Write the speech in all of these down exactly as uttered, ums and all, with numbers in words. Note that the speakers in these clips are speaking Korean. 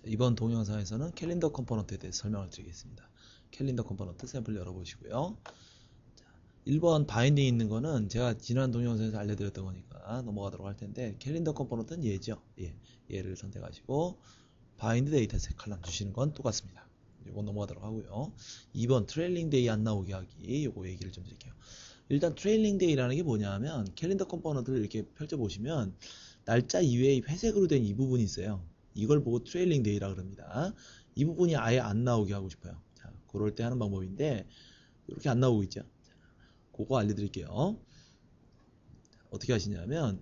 이번 동영상에서는 캘린더 컴포넌트에 대해서 설명을 드리겠습니다. 캘린더 컴포넌트 샘플 열어보시고요. 자, 일 번 바인딩 있는 거는 제가 지난 동영상에서 알려드렸던 거니까 넘어가도록 할 텐데, 캘린더 컴포넌트는 얘죠. 예, 얘를 선택하시고 바인드 데이터 셋 칼럼 주시는 건 똑같습니다. 이건 넘어가도록 하고요. 이 번 트레일링 데이 안 나오게 하기, 요거 얘기를 좀 드릴게요. 일단 트레일링 데이라는 게 뭐냐면, 캘린더 컴포넌트를 이렇게 펼쳐보시면 날짜 이외에 회색으로 된 이 부분이 있어요. 이걸 보고 트레일링 데이라 그럽니다. 이 부분이 아예 안 나오게 하고 싶어요. 자, 그럴 때 하는 방법인데, 이렇게 안 나오고 있죠. 자, 그거 알려드릴게요. 어떻게 하시냐면,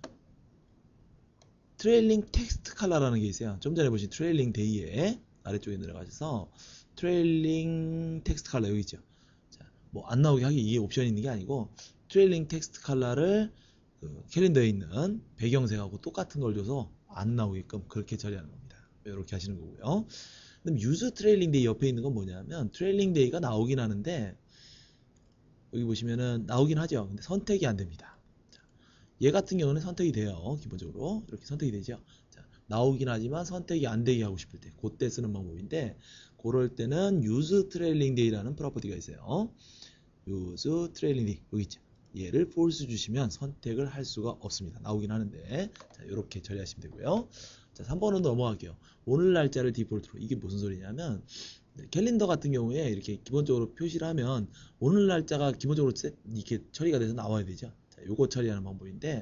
트레일링 텍스트 컬러라는 게 있어요. 좀 전에 보신 트레일링 데이에 아래쪽에 내려가셔서 트레일링 텍스트 컬러 여기 있죠. 자, 뭐 안 나오게 하기, 이게 옵션이 있는 게 아니고, 트레일링 텍스트 컬러를 그 캘린더에 있는 배경색하고 똑같은 걸 줘서 안 나오게끔 그렇게 처리하는 겁니다. 이렇게 하시는 거고요. 그럼 유즈 트레일링 데이 옆에 있는 건 뭐냐면, 트레일링 데이가 나오긴 하는데 여기 보시면은 나오긴 하죠. 근데 선택이 안 됩니다. 자, 얘 같은 경우는 선택이 돼요. 기본적으로 이렇게 선택이 되죠. 자, 나오긴 하지만 선택이 안 되게 하고 싶을 때 그때 쓰는 방법인데, 그럴 때는 유즈 트레일링 데이라는 프로퍼티가 있어요. 유즈 트레일링 데이 여기 있죠. 얘를 false 주시면 선택을 할 수가 없습니다. 나오긴 하는데, 자, 이렇게 처리하시면 되고요. 자, 삼 번은 넘어갈게요. 오늘 날짜를 디폴트로. 이게 무슨 소리냐면, 캘린더 같은 경우에 이렇게 기본적으로 표시를 하면 오늘 날짜가 기본적으로 이렇게 처리가 돼서 나와야 되죠. 자, 요거 처리하는 방법인데,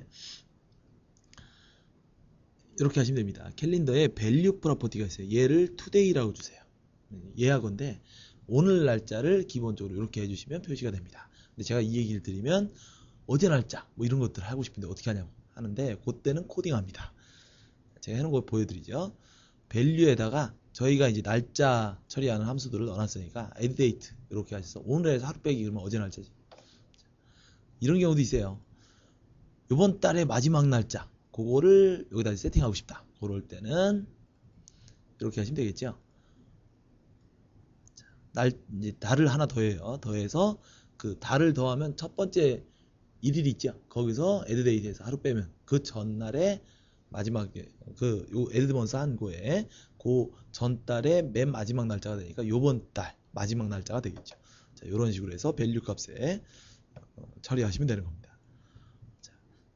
이렇게 하시면 됩니다. 캘린더에 value 프로퍼티가 있어요. 얘를 today라고 주세요. 예하건데 오늘 날짜를 기본적으로 이렇게 해주시면 표시가 됩니다. 근데 제가 이 얘기를 드리면 어제 날짜 뭐 이런 것들을 하고 싶은데 어떻게 하냐고 하는데, 그때는 코딩합니다. 제가 해놓은 거 보여드리죠. value에다가 저희가 이제 날짜 처리하는 함수들을 넣어놨으니까 add date 이렇게 하셔서 오늘에서 하루 빼기 그러면 어제 날짜지. 이런 경우도 있어요. 이번 달의 마지막 날짜 그거를 여기다 세팅하고 싶다. 그럴 때는 이렇게 하시면 되겠죠. 날, 이제 달을 하나 더해요. 더해서 그 달을 더하면 첫 번째 일 일 있죠. 거기서 add date에서 하루 빼면 그 전날에 마지막에 그 요 에드먼스 한 거에 그 전달의 맨 마지막 날짜가 되니까 요번 달 마지막 날짜가 되겠죠. 자, 이런 식으로 해서 밸류 값에 어, 처리하시면 되는 겁니다. 자,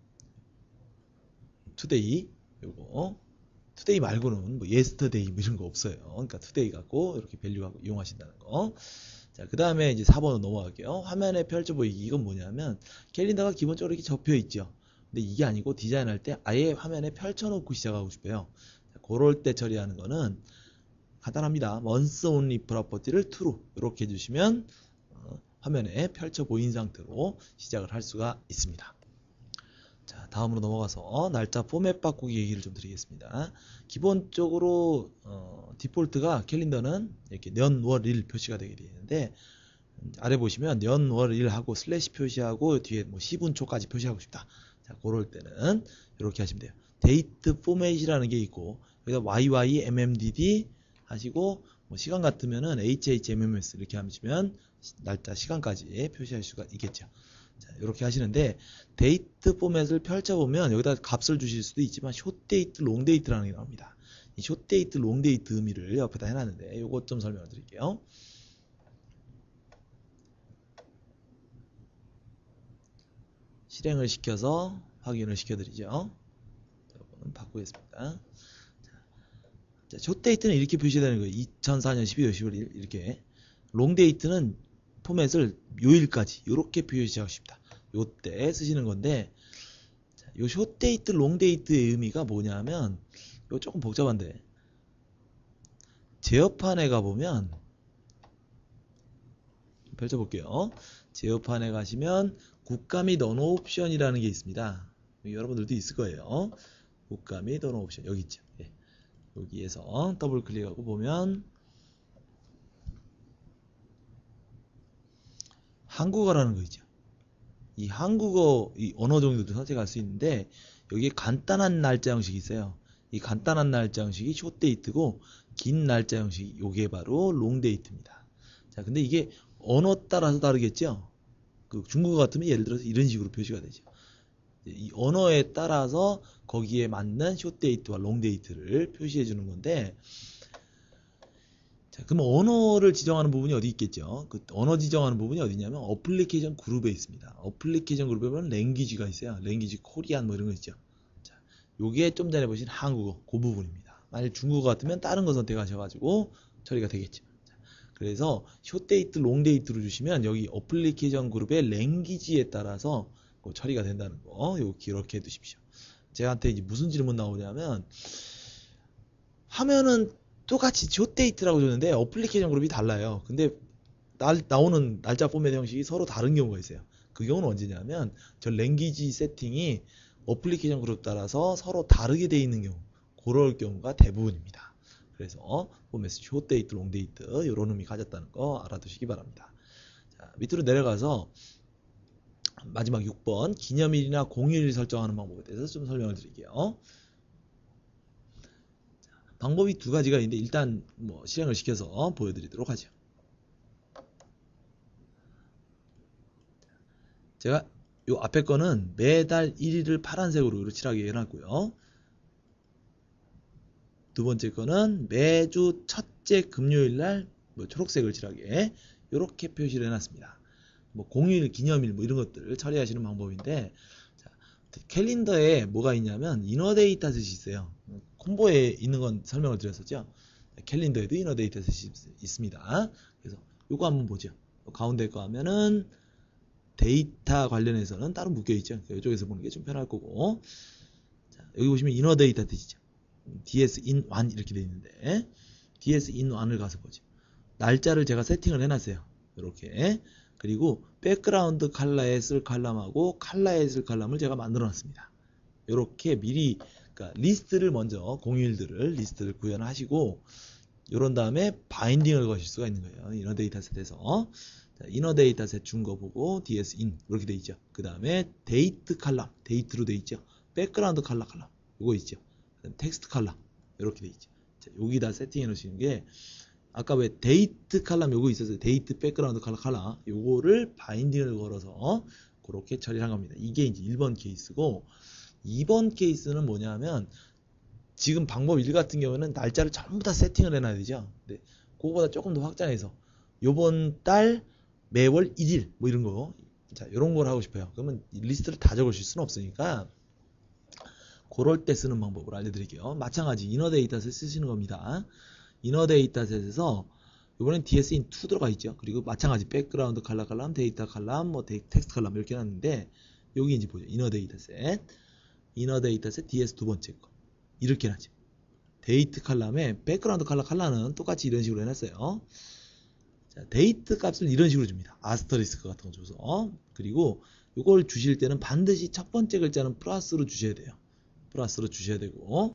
today 요거 today 말고는 뭐 yesterday 뭐 이런 거 없어요. 그러니까 today 갖고 이렇게 밸류 갖고 이용하신다는 거. 자, 그 다음에 이제 사 번으로 넘어갈게요. 화면에 펼쳐 보이기. 이건 뭐냐면 캘린더가 기본적으로 이렇게 접혀 있죠. 근데 이게 아니고 디자인할 때 아예 화면에 펼쳐놓고 시작하고 싶어요. 자, 그럴 때 처리하는 거는 간단합니다. once only 프로퍼티를 true 이렇게 해주시면 어, 화면에 펼쳐 보인 상태로 시작을 할 수가 있습니다. 자, 다음으로 넘어가서 날짜 포맷 바꾸기 얘기를 좀 드리겠습니다. 기본적으로 어, 디폴트가 캘린더는 이렇게 년, 월, 일 표시가 되게 되어 있는데, 아래 보시면 년, 월, 일 하고 슬래시 표시하고 뒤에 뭐 십 분 초까지 표시하고 싶다. 자, 그럴 때는 이렇게 하시면 돼요. 데이트 포맷이라는 게 있고 여기다 와이와이엠엠디디 하시고 뭐 시간 같으면은 에이치에이치엠엠에스 이렇게 하시면 날짜 시간까지 표시할 수가 있겠죠. 자, 이렇게 하시는데 데이트 포맷을 펼쳐보면 여기다 값을 주실 수도 있지만 숏데이트, 롱데이트라는 게 나옵니다. 이 숏데이트, 롱데이트 의미를 옆에다 해놨는데 요것 좀 설명을 드릴게요. 실행을 시켜서 확인을 시켜드리죠. 여러분 바꾸겠습니다. 자, 숏데이트는 이렇게 표시되는 거예요. 이천사 년 십이월 십일 이렇게. 롱데이트는 포맷을 요일까지 이렇게 표시하고 싶다. 요때 쓰시는 건데, 자, 요 숏데이트, 롱데이트의 의미가 뭐냐면 요 조금 복잡한데, 제어판에 가보면 펼쳐볼게요. 제어판에 가시면 국가 및 언어 옵션이라는 게 있습니다. 여러분들도 있을 거예요. 국가 및 언어 옵션 여기 있죠. 예. 여기에서 더블 클릭하고 보면 한국어라는 거 있죠. 이 한국어 이 언어 정도도 선택할 수 있는데 여기에 간단한 날짜 형식이 있어요. 이 간단한 날짜 형식이 숏데이트고 긴 날짜 형식이 요게 바로 롱데이트입니다. 자, 근데 이게 언어 따라서 다르겠죠. 그 중국어 같으면 예를 들어서 이런 식으로 표시가 되죠. 이 언어에 따라서 거기에 맞는 숏데이트와 롱데이트를 표시해 주는 건데, 자, 그럼 언어를 지정하는 부분이 어디 있겠죠? 그 언어 지정하는 부분이 어디냐면 어플리케이션 그룹에 있습니다. 어플리케이션 그룹에 보면 랭귀지가 있어요. 랭귀지 코리안 뭐 이런 거 있죠. 자, 요게 좀 전에 보신 한국어 그 부분입니다. 만약 중국어 같으면 다른 거 선택하셔가지고 처리가 되겠죠. 자, 그래서 숏데이트, 롱데이트로 주시면 여기 어플리케이션 그룹의 랭귀지에 따라서 그 처리가 된다는 거 요거 기록해 두십시오. 제한테 이제 무슨 질문 나오냐면 화면은 똑같이 숏데이트라고 줬는데 어플리케이션 그룹이 달라요. 근데 날, 나오는 날짜 포맷 형식이 서로 다른 경우가 있어요. 그 경우는 언제냐면 저 랭귀지 세팅이 어플리케이션 그룹 따라서 서로 다르게 돼 있는 경우, 그럴 경우가 대부분입니다. 그래서 포맷 숏데이트, 롱데이트 이런 의미 가졌다는 거 알아두시기 바랍니다. 자, 밑으로 내려가서 마지막 육 번 기념일이나 공휴일 설정하는 방법에 대해서 좀 설명을 드릴게요. 방법이 두 가지가 있는데 일단 뭐 실행을 시켜서 보여드리도록 하죠. 제가 요 앞에 거는 매달 일 일을 파란색으로 칠하게 해놨고요. 두 번째 거는 매주 첫째 금요일 날뭐 초록색을 칠하게 이렇게 표시를 해놨습니다. 뭐 공휴일, 기념일 뭐 이런 것들을 처리하시는 방법인데, 자, 캘린더에 뭐가 있냐면 이너 데이터셋이 있어요. 콤보에 있는 건 설명을 드렸었죠. 캘린더에도 이너 데이터셋이 있습니다. 그래서 요거 한번 보죠. 가운데 거 하면은 데이터 관련해서는 따로 묶여 있죠. 이쪽에서 보는 게 좀 편할 거고. 자, 여기 보시면 이너 데이터셋이죠. 디에스 인 원 이렇게 돼 있는데 디에스 인 원을 가서 보죠. 날짜를 제가 세팅을 해놨어요. 이렇게. 그리고 백그라운드 컬러에 쓸 칼럼하고 컬러에 쓸 칼럼을 제가 만들어 놨습니다. 이렇게 미리 그러니까 리스트를 먼저 공휴일들을 리스트를 구현하시고 이런 다음에 바인딩을 거실 수가 있는 거예요. 이너 데이터셋에서 이너 데이터셋 준 거 보고 디에스 인 이렇게 돼 있죠. 그 다음에 데이트 칼럼 데이트로 돼 있죠. 백그라운드 컬러 칼럼 이거 있죠. 텍스트 칼럼 이렇게 돼 있죠. 자, 여기다 세팅해 놓으시는 게 아까 왜 데이트 칼럼 요거 있었어요. 데이트 백그라운드 컬러 칼럼 요거를 바인딩을 걸어서 그렇게 처리한 겁니다. 이게 이제 일 번 케이스고 이 번 케이스는 뭐냐면 지금 방법 일 같은 경우는 날짜를 전부 다 세팅을 해놔야 되죠. 근데 그거보다 조금 더 확장해서 요번 달 매월 일 일 뭐 이런 거 자 이런 걸 하고 싶어요. 그러면 리스트를 다 적으실 수는 없으니까 그럴 때 쓰는 방법을 알려드릴게요. 마찬가지 이너 데이터셋 쓰시는 겁니다. 이너 데이터셋에서 이번엔 디에스 인 투 들어가 있죠. 그리고 마찬가지 백그라운드 컬러 칼럼, 데이터 칼럼, 뭐 텍스트 칼럼 이렇게 해놨는데 여기 이제 보죠. 이너 데이터셋, 이너 데이터셋 디에스 두 번째 거 이렇게 해놨죠. 데이트 칼럼에 백그라운드 컬러 칼럼은 똑같이 이런 식으로 해놨어요. 자, 데이트 값을 이런 식으로 줍니다. 아스터리스크 같은 거 줘서. 그리고 이걸 주실 때는 반드시 첫 번째 글자는 플러스로 주셔야 돼요. 플러스로 주셔야 되고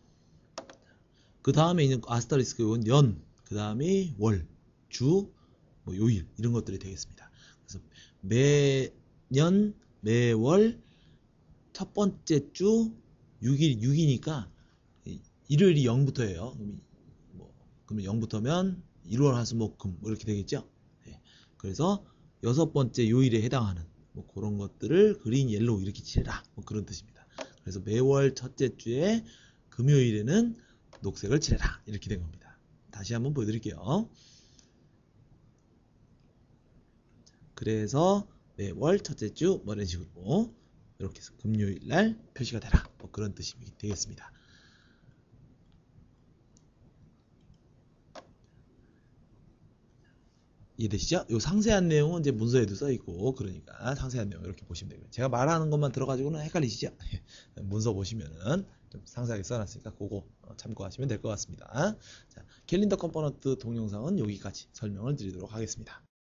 그 다음에 있는 아스터리스크 이건 연, 그 다음에 월, 주, 뭐 요일 이런 것들이 되겠습니다. 그래서 매년, 매월, 첫 번째 주 육 일, 육 이니까 일요일이 영부터예요. 뭐, 그러면 영부터면 일월, 화, 수, 목, 금 뭐 이렇게 되겠죠. 네. 그래서 여섯 번째 요일에 해당하는 뭐 그런 것들을 그린, 옐로우 이렇게 칠해라 뭐 그런 뜻입니다. 그래서 매월 첫째 주에 금요일에는 녹색을 칠해라 이렇게 된 겁니다. 다시 한번 보여드릴게요. 그래서 매월 첫째 주 뭐 이런 식으로 이렇게 해서 금요일 날 표시가 되라 뭐 그런 뜻이 되겠습니다. 이해되시죠? 요 상세한 내용은 이제 문서에도 써 있고 그러니까 상세한 내용 이렇게 보시면 되고요. 제가 말하는 것만 들어가지고는 헷갈리시죠? 문서 보시면은 좀 상세하게 써놨으니까 그거 참고하시면 될 것 같습니다. 자, 캘린더 컴포넌트 동영상은 여기까지 설명을 드리도록 하겠습니다.